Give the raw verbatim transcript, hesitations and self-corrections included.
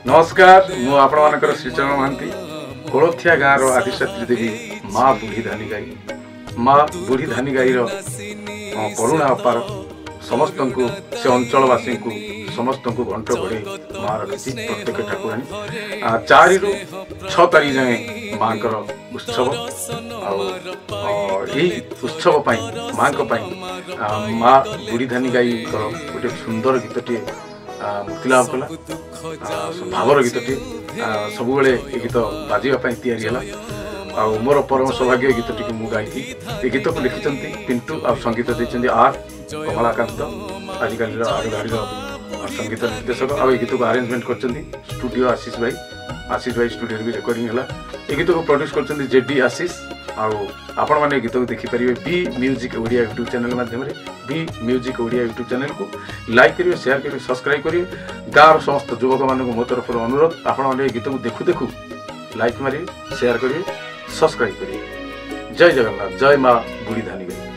नमस्कार मु आपण मानकर श्रीचरण महांती कोलथिया गाँव आदिशक्ति देवी माँ बुढ़ी धानी गाई माँ बुढ़ी धानी गाई करुणा अपार समस्त को से अंचलवासी को समस्त को घंट घोड़े माँ रखी प्रत्येक ठाकुराणी चारि रु छ तारीख जाए माँ उत्सव आई उत्सव माँ माँ बुढ़ी धानी गाई गोटे सुंदर गीतटे मुक्तिलाभ कला भावर गीतटे सब ये गीत बाजापी या मोर परम सौभाग्य गीतटी को मुझे गाई ये गीत को लिखिं पिंटू आ संगीत देते आर कमलाकांत आजिकल आगधाड़ी संगीत निर्देशक आ गीत को आरेंजमेंट कर स्टूडियो आशीष भाई आशीष भाई स्टूडियो भी रेकर्डिंग है ये गीत को प्रोड्यूस कर जेडी आशीष आपण मैंने गीत को देखिपारे B music Odia YouTube channel माध्यम B music Odia YouTube channel को लाइक करेंगे शेयर करेंगे सब्सक्राइब करेंगे गाँव समस्त युवक मान मो तरफ अनुरोध आपण मैंने गीत को देखु देखु लाइक मारे शेयर करेंगे सब्सक्राइब करेंगे। जय जगन्नाथ जय माँ बुढ़ी धानी गाई।